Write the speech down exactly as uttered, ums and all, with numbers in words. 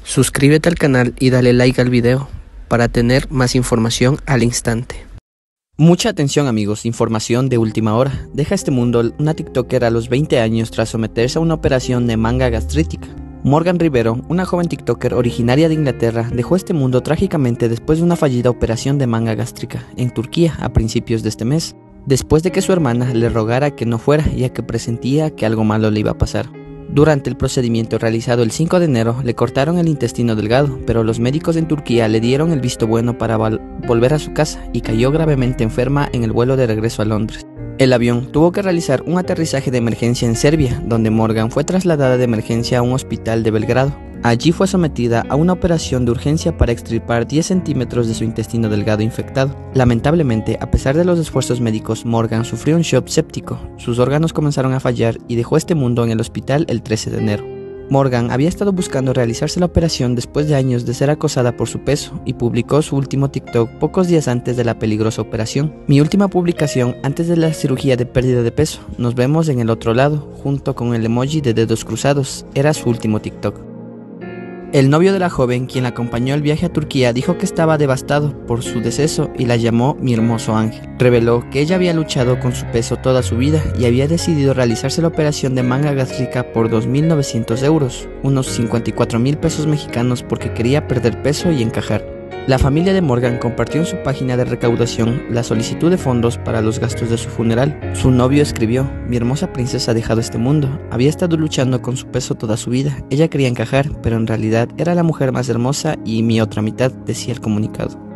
Suscríbete al canal y dale like al video para tener más información al instante. Mucha atención amigos, información de última hora. Deja este mundo una TikToker a los veinte años tras someterse a una operación de manga gastrítica. Morgan Rivero, una joven TikToker originaria de Inglaterra, dejó este mundo trágicamente después de una fallida operación de manga gástrica en Turquía a principios de este mes, después de que su hermana le rogara que no fuera ya que presentía que algo malo le iba a pasar. Durante el procedimiento realizado el cinco de enero le cortaron el intestino delgado, pero los médicos en Turquía le dieron el visto bueno para volver a su casa y cayó gravemente enferma en el vuelo de regreso a Londres. El avión tuvo que realizar un aterrizaje de emergencia en Serbia, donde Morgan fue trasladada de emergencia a un hospital de Belgrado. Allí fue sometida a una operación de urgencia para extirpar diez centímetros de su intestino delgado infectado. Lamentablemente, a pesar de los esfuerzos médicos, Morgan sufrió un shock séptico. Sus órganos comenzaron a fallar y dejó este mundo en el hospital el trece de enero. Morgan había estado buscando realizarse la operación después de años de ser acosada por su peso y publicó su último TikTok pocos días antes de la peligrosa operación. Mi última publicación antes de la cirugía de pérdida de peso. Nos vemos en el otro lado, junto con el emoji de dedos cruzados. Era su último TikTok. El novio de la joven, quien la acompañó al viaje a Turquía, dijo que estaba devastado por su deceso y la llamó mi hermoso ángel. Reveló que ella había luchado con su peso toda su vida y había decidido realizarse la operación de manga gástrica por dos mil novecientos euros, unos cincuenta y cuatro mil pesos mexicanos, porque quería perder peso y encajar. La familia de Morgan compartió en su página de recaudación la solicitud de fondos para los gastos de su funeral. Su novio escribió: mi hermosa princesa ha dejado este mundo, había estado luchando con su peso toda su vida, ella quería encajar, pero en realidad era la mujer más hermosa y mi otra mitad, decía el comunicado.